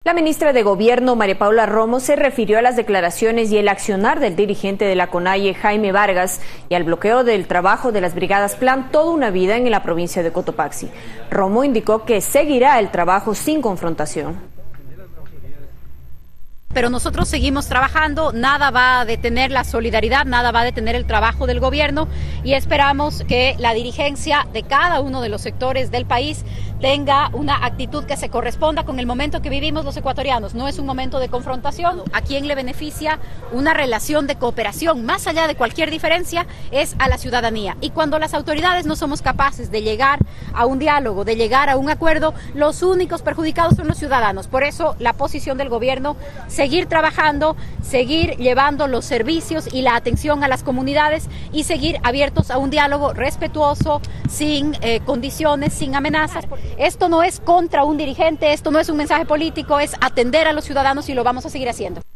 La ministra de Gobierno, María Paula Romo, se refirió a las declaraciones y el accionar del dirigente de la CONAIE, Jaime Vargas, y al bloqueo del trabajo de las brigadas Plan toda una vida en la provincia de Cotopaxi. Romo indicó que seguirá el trabajo sin confrontación. Pero nosotros seguimos trabajando, nada va a detener la solidaridad, nada va a detener el trabajo del gobierno y esperamos que la dirigencia de cada uno de los sectores del país tenga una actitud que se corresponda con el momento que vivimos los ecuatorianos. No es un momento de confrontación. ¿A quién le beneficia una relación de cooperación? Más allá de cualquier diferencia, es a la ciudadanía. Y cuando las autoridades no somos capaces de llegar a un diálogo, de llegar a un acuerdo, los únicos perjudicados son los ciudadanos. Por eso la posición del gobierno, seguir trabajando, seguir llevando los servicios y la atención a las comunidades y seguir abiertos a un diálogo respetuoso, sin condiciones, sin amenazas. Esto no es contra un dirigente, esto no es un mensaje político, es atender a los ciudadanos y lo vamos a seguir haciendo.